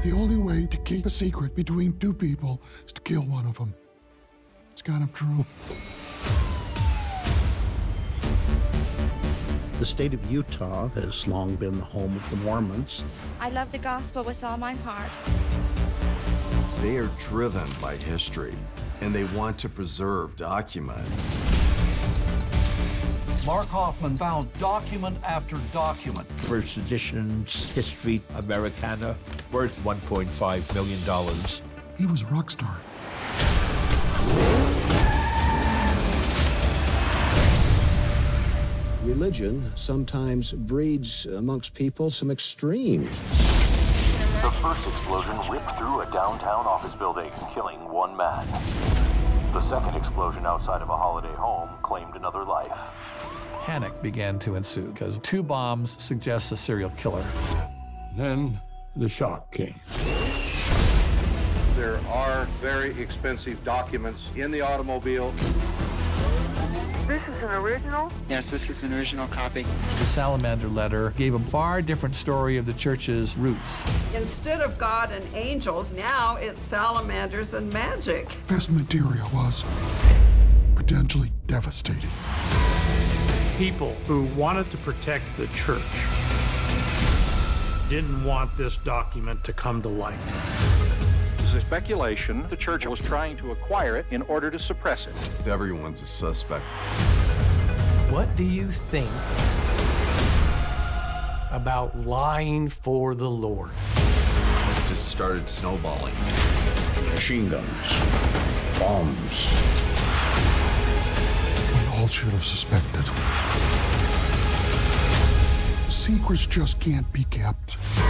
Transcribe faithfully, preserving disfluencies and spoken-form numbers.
The only way to keep a secret between two people is to kill one of them. It's kind of true. The state of Utah has long been the home of the Mormons. I love the gospel with all my heart. They are driven by history, and they want to preserve documents. Mark Hoffman found document after document. First edition's History Americana, worth one point five million dollars. He was a rock star. Religion sometimes breeds amongst people some extremes. The first explosion ripped through a downtown office building, killing one man. The second explosion outside of a holiday home claimed another life. Panic began to ensue because two bombs suggest a serial killer. Then the shock came. There are very expensive documents in the automobile. This is an original? Yes, this is an original copy. The Salamander letter gave a far different story of the church's roots. Instead of God and angels, now it's salamanders and magic. This material was potentially devastating. People who wanted to protect the church didn't want this document to come to light. There's a speculation the church was trying to acquire it in order to suppress it. Everyone's a suspect. What do you think about lying for the Lord? It just started snowballing. Machine guns, bombs. We all should have suspected. Secrets just can't be kept.